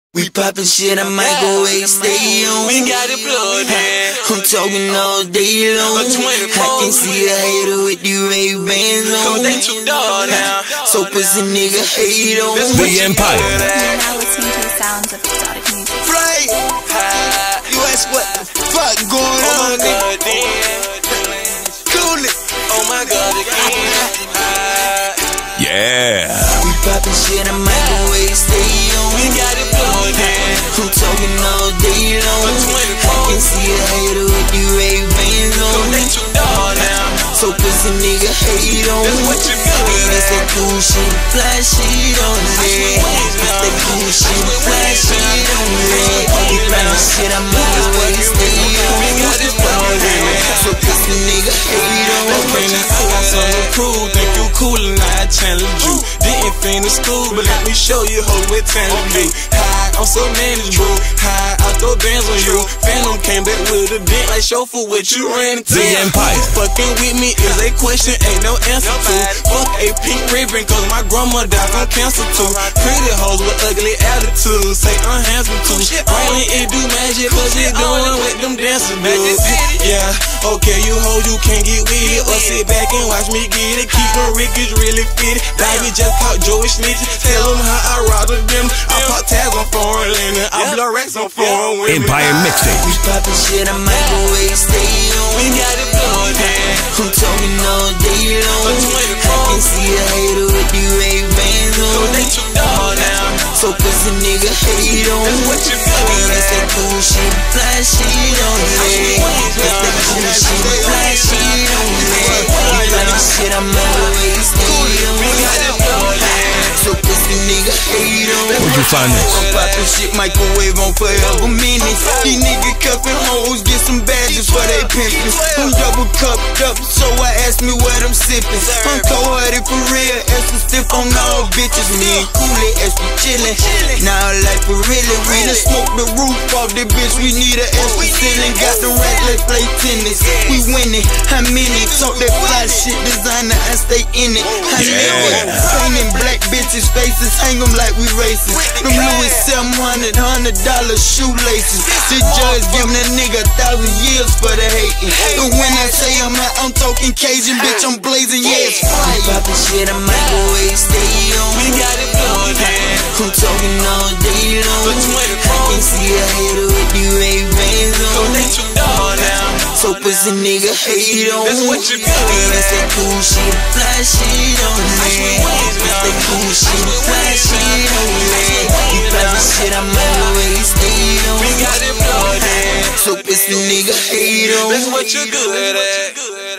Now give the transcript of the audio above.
We poppin' shit, I microwave, stay on. We got it blooded. I'm talking all day long. I can see a hater with the Ray-Bans on. Cause they too dark now. So pussy nigga hate on. The Empire. Now listening to the sounds of exotic music. Fly! You ask what the fuck going on, nigga? Cool it. Oh my god, again. Yeah. We poppin' shit, I microwave, stay on. We got it blooded. I'm talking all day long. I can see a hater with the Ray-Bans on. Cause they too dark now. So pussy nigga hate on. That's what you good That's that at. cool shit, fly shit on it. That's that cool shit, fly shit on it. We poppin' shit, I microwave, stay on. We got it blooded. So pussy nigga hate on. Okay, now I got something to prove. Think you cool and I challenge you. Didn't finish school, but let me show you how we're telling you. Hi, I'm so manageable. Hi, I throw bands on you. Phantom came back with a dent like chauffeur, what you ran into. The Empire. Fucking with me is a question, ain't no answer to. Fuck a pink ribbon, cause my grandma died from cancer too. Pretty hoes with ugly attitudes, say I'm handsome too. Raining it do magic, cause it doing what them dancers do. Yeah, okay, you hoes, you can't get with it, or sit back and watch me get it. Keep my Rickers really fitted. Baby just caught Joey snitching. Tell them how I robbed them. I pop tags on foreign linen. I blow racks on foreign women. Empire Mixtape. We poppin' shit, I microwave, stay on. We got it blooded. I'm talking all day long. I can see a hater with the Ray-Bans on. Cause they too dark now. So pussy nigga hate on. That's what you good That's that at. cool shit, fly shit on it. That's that cool shit, fly shit on it. We poppin' shit, I microwave, stay on. We got it blooded. So pussy nigga hate on. Where'd you find this? I'm poppin' shit, microwave on forever minutes. These niggas cuffin' hoes, get some badges for they pimpin'. I'm double cupped up, so I ask me what I'm sippin'. I'm cold-hearted for real, extra stiff on all bitches. Me and Kool-Aid, extra chillin'. Now like for really, we done smoke the roof off the bitch. We need a extra ceiling. Got the rack, let's play tennis. We winning, how many? Talk that fly shit, designer, I stay in it. I live it, painting black bitches' faces, hang them like we racing. Them Louis $700 shoelaces. The judge giving a nigga 1,000 years for the hating. And when I say I'm out, I'm talking Cajun, bitch, I'm blazing, yes. We poppin' shit, I microwave, stay on. We got it blooded. I'm talking all day long. I can see a hater with the Ray-Bans on. Cause they too dark now. So pussy nigga hate on. That's what you good That's that at. cool shit, fly shit on it. That's that cool shit, fly shit on it. We poppin' shit, I microwave, stay on. We got it blooded. So pussy nigga hate on. That's what you good at.